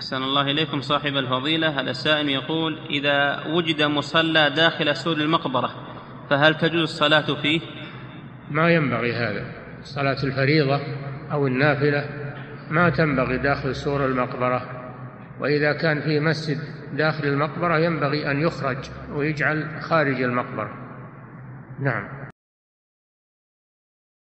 أحسن الله إليكم صاحب الفضيلة. هذا السائل يقول: إذا وجد مصلى داخل سور المقبرة فهل تجوز الصلاة فيه؟ ما ينبغي هذا. صلاة الفريضة أو النافلة ما تنبغي داخل سور المقبرة، وإذا كان في مسجد داخل المقبرة ينبغي أن يخرج ويجعل خارج المقبرة. نعم.